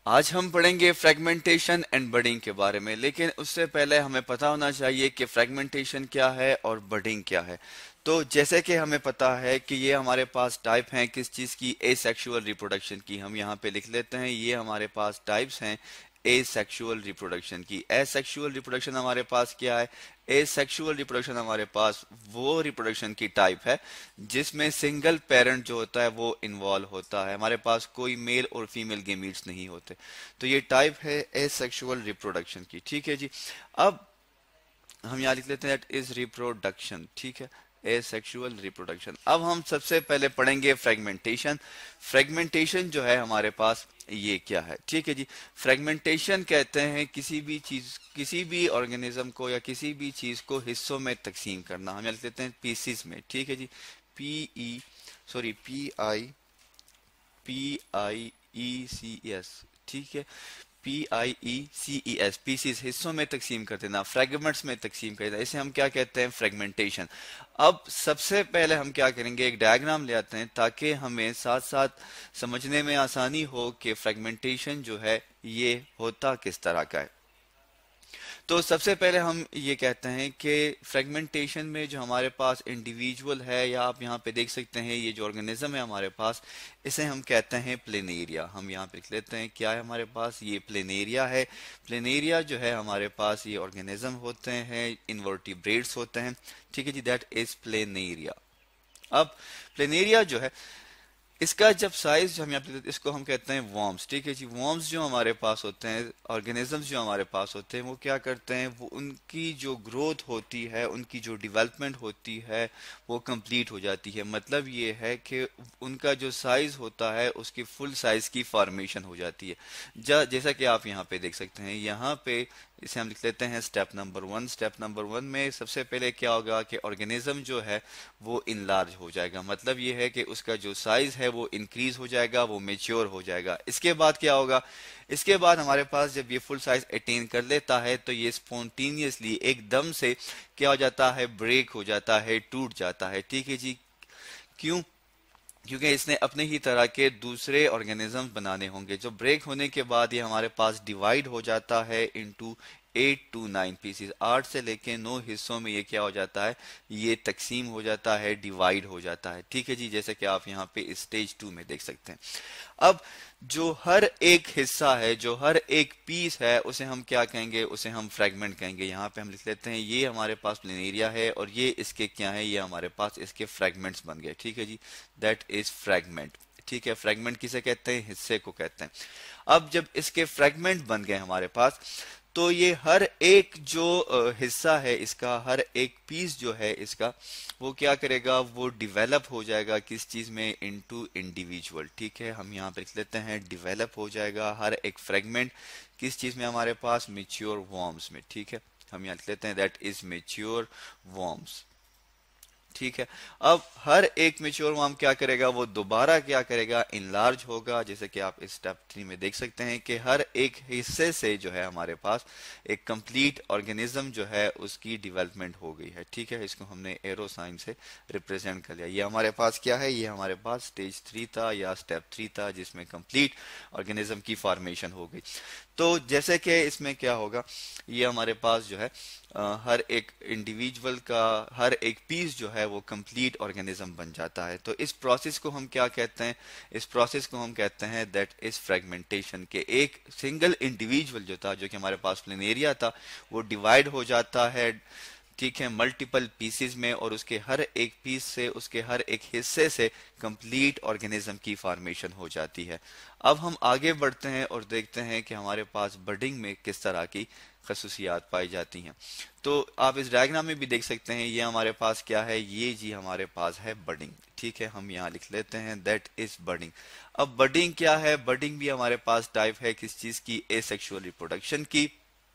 आज हम पढ़ेंगे फ्रेगमेंटेशन एंड बडिंग के बारे में, लेकिन उससे पहले हमें पता होना चाहिए कि फ्रेगमेंटेशन क्या है और बडिंग क्या है। तो जैसे कि हमें पता है कि ये हमारे पास टाइप हैं किस चीज़ की, एसेक्सुअल रिप्रोडक्शन की। हम यहाँ पे लिख लेते हैं, ये हमारे पास टाइप्स हैं एसेक्सुअल रिप्रोडक्शन की। एसेक्सुअल रिप्रोडक्शन हमारे पास क्या है? एसेक्सुअल रिप्रोडक्शन हमारे पास वो रिप्रोडक्शन की टाइप है जिसमें सिंगल पेरेंट जो होता है वो इन्वॉल्व होता है, हमारे पास कोई मेल और फीमेल गेमीट्स नहीं होते। तो ये टाइप है एसेक्सुअल रिप्रोडक्शन की। ठीक है जी। अब हम यहाँ लिख लेते हैं दैट इज रिप्रोडक्शन। ठीक है, एसेक्सुअल रिप्रोडक्शन। अब हम सबसे पहले पढ़ेंगे फ्रेगमेंटेशन। फ्रेगमेंटेशन जो है हमारे पास ये क्या है? ठीक है जी। फ्रेगमेंटेशन कहते हैं किसी भी चीज, किसी भी ऑर्गेनिज्म को या किसी भी चीज को हिस्सों में तकसीम करना। हम यहाँ लिख लेते हैं पीसीस में। ठीक है जी। PIECES। ठीक है, PIECES, पीसीस, हिस्सों में तकसीम कर देना, फ्रेगमेंट्स में तकसीम कर देना, इसे हम क्या कहते हैं? फ्रेगमेंटेशन। अब सबसे पहले हम क्या करेंगे, एक डायग्राम ले आते हैं ताकि हमें साथ साथ समझने में आसानी हो कि फ्रेगमेंटेशन जो है ये होता किस तरह का है। तो सबसे पहले हम ये कहते हैं कि फ्रेगमेंटेशन में जो हमारे पास इंडिविजुअल है, या आप यहाँ पे देख सकते हैं ये जो ऑर्गेनिज्म है हमारे पास, इसे हम कहते हैं प्लेनेरिया। हम यहाँ पे लिख लेते हैं क्या है हमारे पास, ये प्लेनेरिया है। प्लेनेरिया जो है हमारे पास ये ऑर्गेनिज्म होते हैं, इनवर्टिब्रेट्स होते हैं। ठीक है जी, दैट इज प्लेनेरिया। अब प्लेनेरिया जो है इसका जब साइज हम यहाँ पे इसको हम कहते हैं वॉर्म्स। ठीक है जी। वॉर्म्स जो हमारे पास होते हैं, ऑर्गेनिजम्स जो हमारे पास होते हैं, वो क्या करते हैं, वो उनकी जो ग्रोथ होती है, उनकी जो डेवलपमेंट होती है वो कंप्लीट हो जाती है। मतलब ये है कि उनका जो साइज होता है उसकी फुल साइज की फॉर्मेशन हो जाती है। जैसा कि आप यहाँ पे देख सकते हैं, यहाँ पे इसे हम लिख लेते हैं स्टेप नंबर 1। स्टेप नंबर 1 में सबसे पहले क्या होगा कि ऑर्गेनिज्म जो है वो इनलार्ज हो जाएगा। मतलब ये है कि उसका जो साइज है वो इंक्रीज हो जाएगा, वो मेच्योर हो जाएगा। इसके बाद क्या होगा, इसके बाद हमारे पास जब ये फुल साइज अटेन कर लेता है तो ये स्पॉन्टेनियसली एकदम से क्या हो जाता है, ब्रेक हो जाता है, टूट जाता है। ठीक है जी। क्यों? क्योंकि इसने अपने ही तरह के दूसरे ऑर्गेनिज्म बनाने होंगे। जो ब्रेक होने के बाद ये हमारे पास डिवाइड हो जाता है इनटू 8 to 9 पीसीज। 8 से लेके 9 हिस्सों में ये क्या हो जाता है, ये तकसीम हो जाता है, डिवाइड हो जाता है। ठीक है जी, जैसे कि आप यहाँ पे स्टेज 2 में देख सकते हैं। अब जो हर एक हिस्सा है, जो हर एक पीस है, उसे हम क्या कहेंगे, उसे हम फ्रेगमेंट कहेंगे। यहाँ पे हम लिख लेते हैं ये हमारे पास प्लेनेरिया है और ये इसके क्या है, ये हमारे पास इसके फ्रेगमेंट्स बन गए। ठीक है जी, दैट इज फ्रेगमेंट। ठीक है, फ्रेगमेंट किसे कहते हैं, हिस्से को कहते हैं। अब जब इसके फ्रेगमेंट बन गए हमारे पास, तो ये हर एक जो हिस्सा है इसका, हर एक पीस जो है इसका, वो क्या करेगा, वो डिवेलप हो जाएगा किस चीज में, इनटू इंडिविजुअल। ठीक है, हम यहाँ पे लिख लेते हैं डिवेलप हो जाएगा हर एक फ्रेगमेंट किस चीज में, हमारे पास मेच्योर वॉर्म्स में। ठीक है, हम यहाँ लिख लेते हैं दैट इज मेच्योर वॉर्म्स। ठीक है। अब हर एक मेच्योर वर्म क्या करेगा, वो दोबारा क्या करेगा, इनलार्ज होगा। जैसे कि आप इस स्टेप 3 में देख सकते हैं कि हर एक हिस्से से जो है हमारे पास एक कंप्लीट ऑर्गेनिज्म जो है उसकी डेवलपमेंट हो गई है। ठीक है, इसको हमने एरो साइन से रिप्रेजेंट कर लिया। ये हमारे पास क्या है, ये हमारे पास स्टेज 3 था या स्टेप 3 था जिसमें कंप्लीट ऑर्गेनिज्म की फॉर्मेशन हो गई। तो जैसे कि इसमें क्या होगा, ये हमारे पास जो है हर एक इंडिविजुअल का हर एक पीस जो है वो कंप्लीट ऑर्गेनिज्म बन जाता है। तो इस प्रोसेस को हम क्या कहते हैं, इस प्रोसेस को हम कहते हैं दैट इज फ्रेगमेंटेशन। के एक सिंगल इंडिविजुअल जो था, जो कि हमारे पास प्लेनेरिया था, वो डिवाइड हो जाता है, ठीक है, मल्टीपल पीसेस में, और उसके हर एक पीस से, उसके हर एक हिस्से से कंप्लीट ऑर्गेनिज्म की फॉर्मेशन हो जाती है। अब हम आगे बढ़ते हैं और देखते हैं कि हमारे पास बडिंग में किस तरह की खसूसियात पाई जाती हैं। तो आप इस डायग्राम में भी देख सकते हैं, ये हमारे पास क्या है, ये जी हमारे पास है बडिंग। ठीक है, हम यहाँ लिख लेते हैं दैट इज बडिंग। अब बडिंग क्या है, बडिंग भी हमारे पास टाइप है किस चीज की, एसेक्सुअल रिप्रोडक्शन की।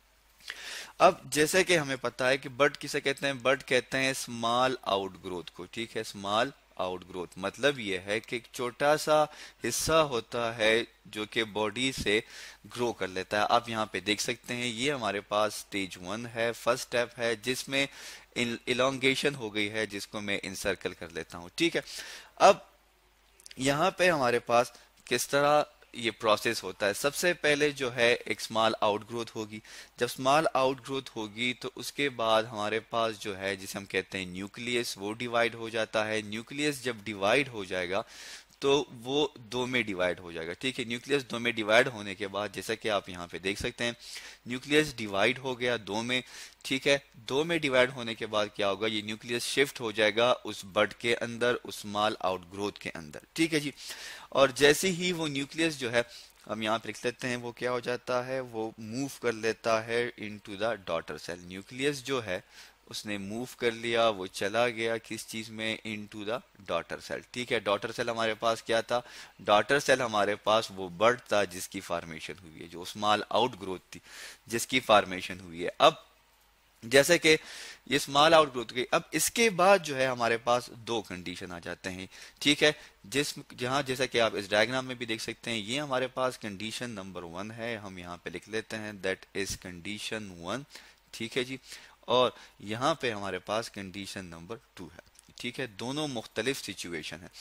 अब जैसे कि हमें पता है कि बर्ड किसे कहते हैं, बर्ड कहते हैं स्मॉल आउट ग्रोथ को। ठीक है, स्मॉल आउट ग्रोथ मतलब ये है कि एक छोटा सा हिस्सा होता है जो कि बॉडी से ग्रो कर लेता है। आप यहाँ पे देख सकते हैं ये हमारे पास स्टेज 1 है, फर्स्ट स्टेप है जिसमें इलोंगेशन हो गई है, जिसको मैं इंसर्कल कर लेता हूँ। ठीक है, अब यहाँ पे हमारे पास किस तरह ये प्रोसेस होता है। सबसे पहले जो है एक स्मॉल आउटग्रोथ होगी। जब स्मॉल आउटग्रोथ होगी तो उसके बाद हमारे पास जो है जिसे हम कहते हैं न्यूक्लियस, वो डिवाइड हो जाता है। न्यूक्लियस जब डिवाइड हो जाएगा तो वो दो में डिवाइड हो जाएगा, ठीक है। न्यूक्लियस दो में डिवाइड होने के बाद जैसा कि आप यहाँ पे देख सकते हैं न्यूक्लियस डिवाइड हो गया दो में, ठीक है। दो में डिवाइड होने के बाद क्या होगा, ये न्यूक्लियस शिफ्ट हो जाएगा उस बड के अंदर, उस स्मॉल आउटग्रोथ के अंदर, ठीक है जी। और जैसे ही वो न्यूक्लियस जो है हम यहाँ पे लिख लेते हैं, वो क्या हो जाता है, वो मूव कर लेता है into the daughter cell. Nucleus जो है उसने मूव कर लिया, वो चला गया किस चीज में, इनटू द डॉटर सेल, ठीक है। डॉटर सेल हमारे पास क्या था, डॉटर सेल हमारे पास वो बर्ड था जिसकी फॉर्मेशन हुई है, जो स्मॉल आउटग्रोथ थी जिसकी फॉर्मेशन हुई है। अब जैसे कि ये स्मॉल आउटग्रोथ की, अब इसके बाद जो है हमारे पास दो कंडीशन आ जाते हैं, ठीक है। जहां जैसा कि आप इस डायग्राम में भी देख सकते हैं, ये हमारे पास कंडीशन नंबर 1 है, हम यहाँ पे लिख लेते हैं दैट इज कंडीशन 1, ठीक है जी। और यहाँ पे हमारे पास कंडीशन नंबर 2 है, ठीक है। दोनों मुख्तलिफ सिचुएशन है,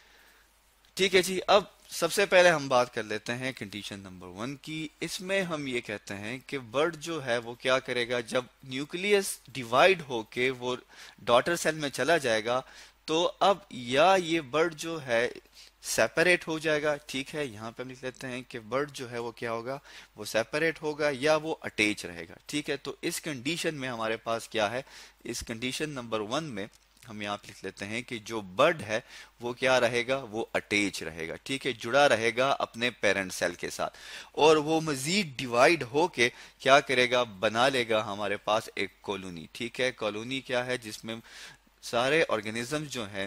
ठीक है जी। अब सबसे पहले हम बात कर लेते हैं कंडीशन नंबर 1 की। इसमें हम ये कहते हैं कि बर्ड जो है वो क्या करेगा, जब न्यूक्लियस डिवाइड होके वो डॉटर सेल में चला जाएगा तो अब या ये बर्ड जो है सेपरेट हो जाएगा, ठीक है। यहाँ पे हम लिख लेते हैं कि बर्ड जो है वो क्या होगा, वो सेपरेट होगा या वो अटैच रहेगा, ठीक है। तो इस कंडीशन में हमारे पास क्या है, इस कंडीशन नंबर 1 में हम यहाँ पे लिख लेते हैं कि जो बर्ड है वो क्या रहेगा, वो अटैच रहेगा, ठीक है, जुड़ा रहेगा अपने पेरेंट सेल के साथ। और वो मजीद डिवाइड होके क्या करेगा, बना लेगा हमारे पास एक कॉलोनी, ठीक है। कॉलोनी क्या है, जिसमें सारे ऑर्गेनिज्म जो हैं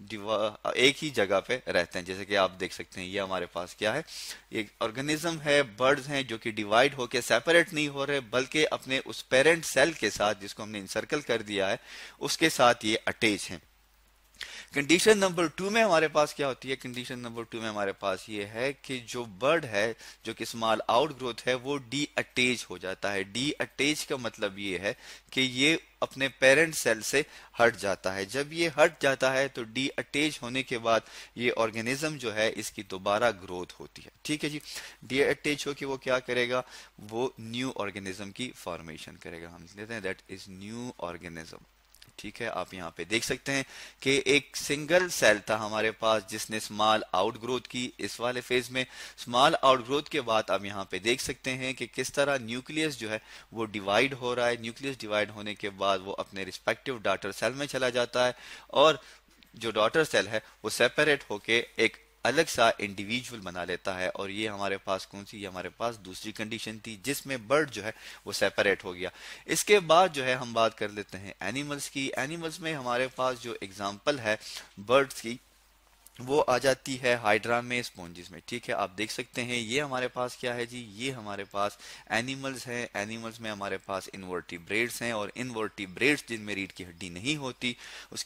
एक ही जगह पे रहते हैं। जैसे कि आप देख सकते हैं ये हमारे पास क्या है, एक ऑर्गेनिज्म है, बर्ड्स हैं जो कि डिवाइड होके सेपरेट नहीं हो रहे बल्कि अपने उस पेरेंट सेल के साथ जिसको हमने इंसर्कल कर दिया है उसके साथ ये अटैच हैं। कंडीशन नंबर 2 में हमारे पास क्या होती है, कंडीशन नंबर 2 में हमारे पास ये है कि जो बर्ड है जो कि स्मॉल आउट ग्रोथ है वो डी अटैच हो जाता है। डी अटैच का मतलब ये है कि ये अपने पेरेंट सेल से हट जाता है। जब ये हट जाता है तो डी अटैच होने के बाद ये ऑर्गेनिज्म जो है इसकी दोबारा ग्रोथ होती है, ठीक है जी। डी अटैच होकर वो क्या करेगा, वो न्यू ऑर्गेनिज्म की फॉर्मेशन करेगा। हम लेते हैं दैट इज न्यू ऑर्गेनिज्म, ठीक है। आप यहाँ पे देख सकते हैं कि एक सिंगल सेल था हमारे पास जिसने स्मॉल आउटग्रोथ की। इस वाले फेज में स्मॉल आउटग्रोथ के बाद आप यहाँ पे देख सकते हैं कि किस तरह न्यूक्लियस जो है वो डिवाइड हो रहा है। न्यूक्लियस डिवाइड होने के बाद वो अपने रिस्पेक्टिव डॉटर सेल में चला जाता है और जो डॉटर सेल है वो सेपरेट होके एक अलग सा इंडिविजुअल बना लेता है। और ये हमारे पास कौन सी, ये हमारे पास दूसरी कंडीशन थी जिसमें बर्ड जो है वो सेपरेट हो गया। इसके बाद जो है हम बात कर लेते हैं एनिमल्स की। एनिमल्स में हमारे पास जो एग्जांपल है बर्ड्स की वो आ जाती है हाइड्रा में, स्पॉन्जिस में, ठीक है। आप देख सकते हैं ये हमारे पास क्या है जी, ये हमारे पास एनिमल्स हैं। एनिमल्स में हमारे पास इनवर्टिब्रेट्स हैं और इनवर्टिब्रेट्स जिनमें रीढ़ की हड्डी नहीं होती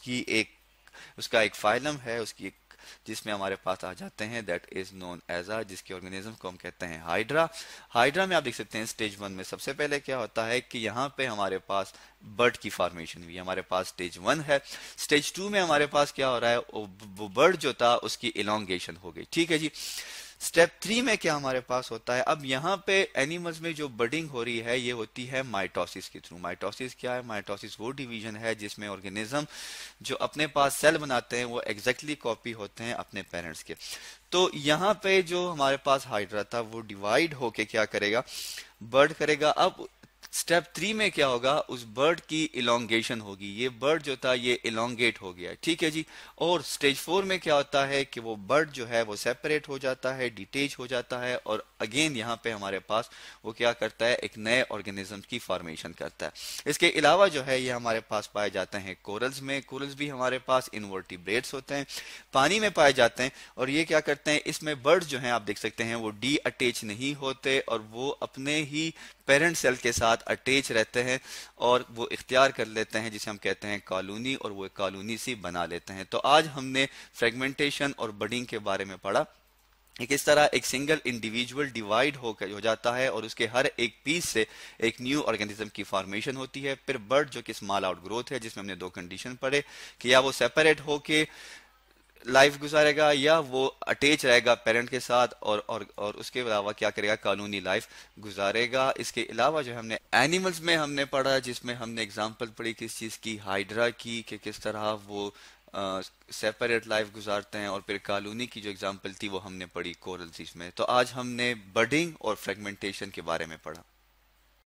उसका एक फाइलम है, उसकी एक जिसमें हमारे पास आ जाते हैं that is known as ah, जिसके ऑर्गेनिज्म को हम कहते हैं हाइड्रा। हाइड्रा में आप देख सकते हैं स्टेज 1 में सबसे पहले क्या होता है कि यहाँ पे हमारे पास बर्ड की फॉर्मेशन हुई, हमारे पास स्टेज 1 है। स्टेज 2 में हमारे पास क्या हो रहा है, वो बर्ड जो था उसकी इलोंगेशन हो गई, ठीक है जी। स्टेप 3 में क्या हमारे पास होता है, अब यहाँ पे एनिमल्स में जो बर्डिंग हो रही है ये होती है माइटोसिस के थ्रू। माइटोसिस क्या है, माइटोसिस वो डिवीजन है जिसमें ऑर्गेनिज्म जो अपने पास सेल बनाते हैं वो एग्जैक्टली कॉपी होते हैं अपने पेरेंट्स के। तो यहाँ पे जो हमारे पास हाइड्रा था वो डिवाइड होके क्या करेगा, बर्ड करेगा। अब स्टेप 3 में क्या होगा, उस बर्ड की इलोंगेशन होगी, ये बर्ड जो था ये इलोंगेट हो गया, ठीक है जी। और स्टेज 4 में क्या होता है कि वो बर्ड जो है वो सेपरेट हो जाता है, डिटेच हो जाता है और अगेन यहाँ पे हमारे पास वो क्या करता है, एक नए ऑर्गेनिज्म की फॉर्मेशन करता है। इसके अलावा जो है ये हमारे पास पाए जाते हैं कोरल्स में। कोरल्स भी हमारे पास इनवर्टिब्रेट्स होते हैं, पानी में पाए जाते हैं और ये क्या करते हैं, इसमें बर्ड्स जो हैं आप देख सकते हैं वो डी अटैच नहीं होते और वो अपने ही पेरेंट सेल के साथ अटैच रहते हैं और वो इख्तियार कर लेते हैं जिसे हम कहते हैं कॉलोनी, और वो कॉलोनी सी बना लेते हैं। तो आज हमने फ्रेगमेंटेशन और बडिंग के बारे में पढ़ा, किस तरह एक सिंगल इंडिविजुअल डिवाइड हो जाता है और उसके हर एक पीस से एक न्यू ऑर्गेनिज्म की फॉर्मेशन होती है। फिर बर्ड जो कि स्मॉल आउट ग्रोथ है जिसमें हमने दो कंडीशन पढ़े कि या वो सेपरेट होके लाइफ गुजारेगा या वो अटैच रहेगा पेरेंट के साथ, और उसके अलावा क्या करेगा, कॉलोनी लाइफ गुजारेगा। इसके अलावा जो हमने एनिमल्स में हमने पढ़ा, जिसमें हमने एग्जांपल पढ़ी किस चीज़ की, हाइड्रा की, कि किस तरह वो सेपरेट लाइफ गुजारते हैं, और फिर कॉलोनी की जो एग्जांपल थी वो हमने पढ़ी कोरल सीज में। तो आज हमने बडिंग और फ्रेगमेंटेशन के बारे में पढ़ा।